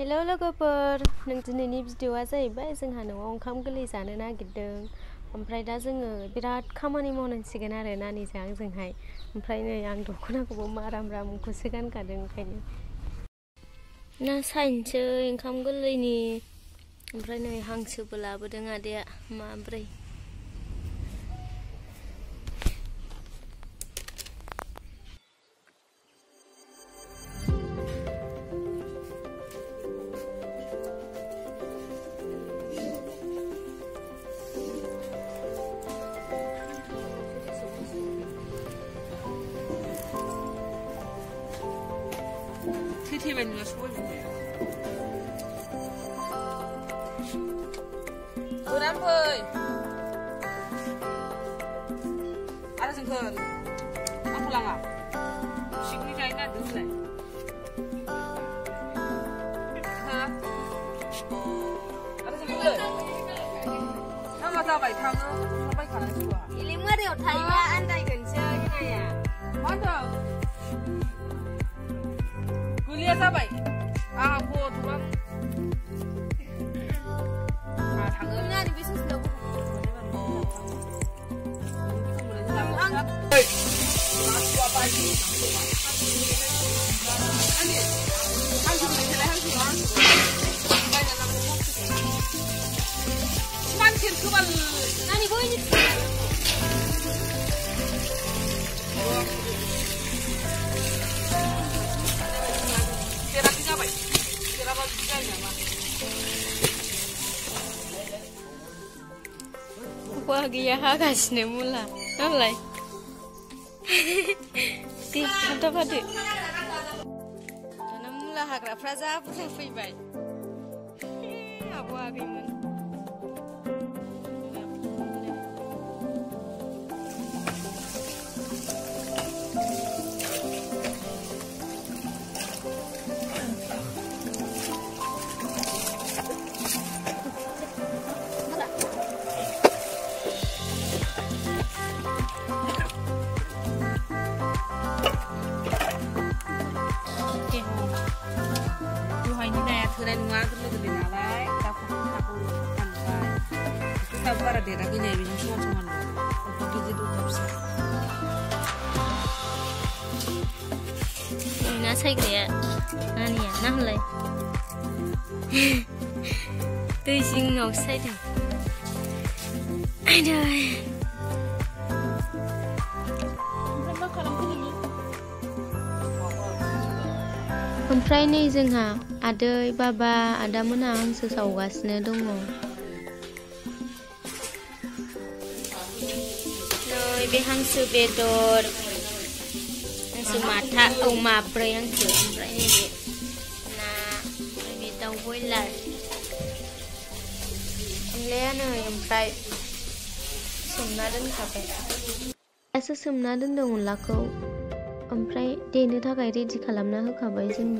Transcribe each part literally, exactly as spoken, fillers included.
Hello लोगोफोर नों दिनैनि भिडिअआ जाहैबाय जोंहा न'आव ओंखाम गोरलै जानो नागिरदों ओमफ्राय दा जोङो बिराद खामानि मावनांसिगोन आरो नानिजों आंजोंहाय ओमफ्राय नै आं दख'नाखौबो माराम रामखौसो गानखादों ओंखायनो ना सायनोसै ओंखाम गोरलैनि ओमफ्राय नै हांसोबो लाबोदों आदाया माब्रै 태태반이가 수고했네. 노란불. 알아서 그 안불랑아. 시그니까이나 늦네. 하. 알아서 물려. 상가 다바이 탕어. 다바이 가는 수아. 일링마리오 타이와 안다이 근처 이나야. 맞아. Kuliah sampai, ah aku tuang, ah tangga. Ini ada bisnis lo. Ang, hei, aku apa ini? Ani, ang cuma ini lah, ang cuma. Banyak nama aku. Mancing kebal. Nani boy ni. Wah, dia hagasnya mula, nolai. Di kata pada. Karena mula hagra praja pun fibay. Abu agiman. Keren banget lu gede nalai, tapi aku pantai. Kita bara deh, lagi nih bisa cuma cuma lo. Untuk gizi tuh bisa. Nggak say kaya, nani ya, nah lay. Tôi xin ngọc say được. Ai đời. Oमफ्राय नै जोंहा आदै बाबा आदामोना हांसो सावगासिनो दङ नै बे हांसो बेदर हांसो माथा औ माब्रै हांसो ओमफ्राय नैबे ना ओमफ्राय बे दाउ बयलार अनलाया नै ओमफ्राय सोमना दोनखाबाय दासो सोमना दोनदों अनलाखौ ओमफ्राय देनो थाखाय रेडि खालामना होखाबाय जोंनो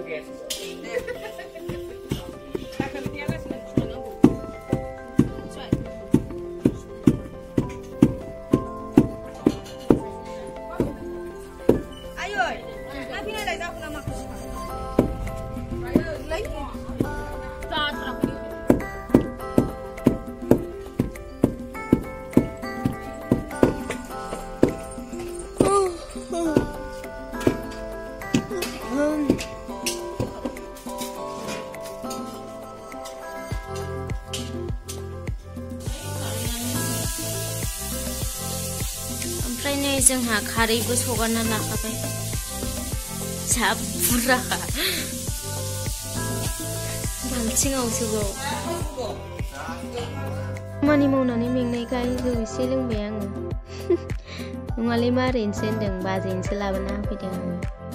ओमफ्राय नै जोंहा खारैबो सगारना लाखाबाय जा बुरजाखा बाल्थिङाव सोबाव खामानि मावनानै मेंनायखाय जौ एसे लोंबाय आङो नङालै मारैनोसो होनदों बाजैनोसो लाबोना होफैदों आङो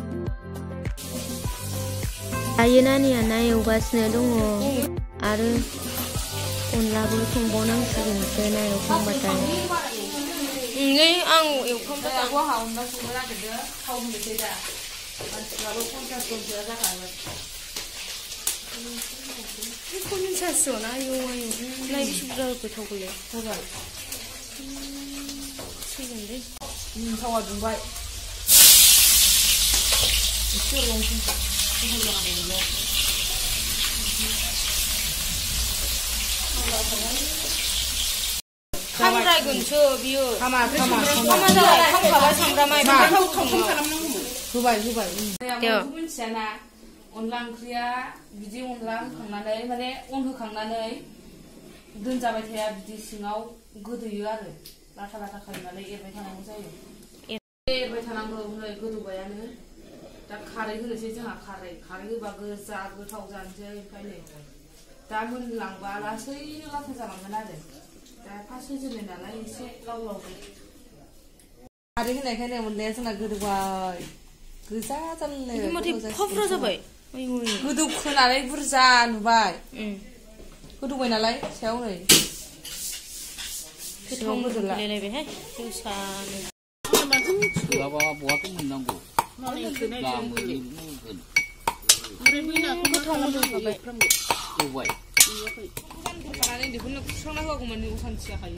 दायो नानिया ना एवगासिनो दङ आरो अनलाबो संबावनांसिगोनसो ना एवखांबाथाय नै आं एवखांबाय aku hau nggak semua lagi deh, hau nggak beda. Lalu pun kan kerja kan. 이거는 샀어 나 이거 나 이거 super good 하고래. 그래. 최근데. 음, 사와 좀 봐. 이거 엄청 이거 하는 거. खामद्रायगोनसो बियो खामा खामा खामा जाबाय खामखाबाय सामब्रामा ओमफ्राय थाव थाव खालामनांगौमोन होबाय होबाय आं मिथियाना अनला ओंख्रिया बिदि अनला होखांनानै माने अन होखांनानै दोनजाबाय थाया बिदि सिङाव गोदोयो आरो लाथा लाथा खालामनानै एरबाय थानांगौ जायो एरबाय थानांगौ ओमफ्राय गोदौबायानो दा खारै होनोसै जोंहा खारै खारै होबा गोजा गोथाव जानोसै ओमफ्राय नै दा मोनलांबा लासैनो लाथा जालांगोन आरो दा फार्स्ट होजेननाय नालाय एसे लाव लाव खारै होनायखायनो अनलाया जोंना गोदौबाय गोजा जानो माथो खफ्रा जाबाय गोदौ खोनानै बुरजा नुबाय गोदौबाय नालाय सायाव नै गोथाव मोदोमलायलायबायहाय जोसानो सोलाबा बहाथो मोननांगौ गोथाव मोदोमखाबाय एवबाय खानानै बेखौनो खुस्रांना होआगौमोन असान्थि जाखायो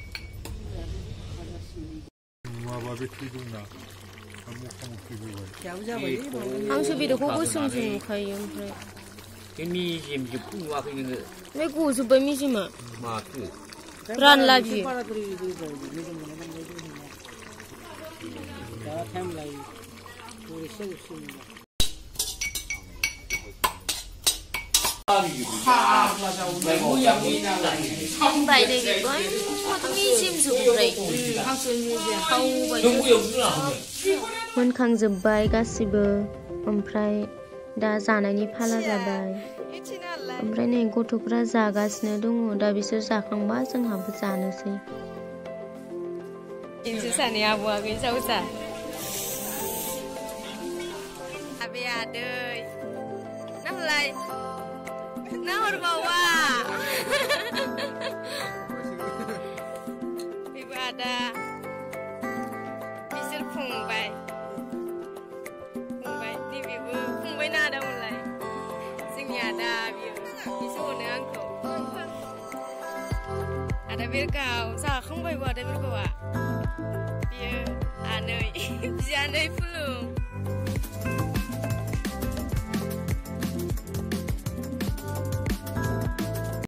नङाबा बे थैदोंना मखा मखि होबाय हांसो बेदरखौ गोसोमसो नुखायो ओमफ्राय बे मेजेमजोबखौ नुवाखै नोङो ओमफ्राय गजोब्बाय मेजेमा माथो रानला बियो संबाय दे बेखौ माथो मेजेमजोबबाय हांसो मेजेम मोनखांजोब्बाय गासिबो ओमफ्राय दा जानायनि फाला जाबाय ओमफ्राय नै गथ'फ्रा जागासिनो दङ दा बिसोर जाखांबा जोंहाबो जानोसै जोसानि आबौ आगै जावजा आबै आदै नालाय नाहरबावा बेबो आदा बिसोर फंबाय फंबाय नैबेबो फंबाय ना आदामोनलाय जोंनि आदा बियो बिसो अनो आंखौ आदा बेरगाव जाखांबायबो आदा बेरगावा बियो आनै बियानै फुलुं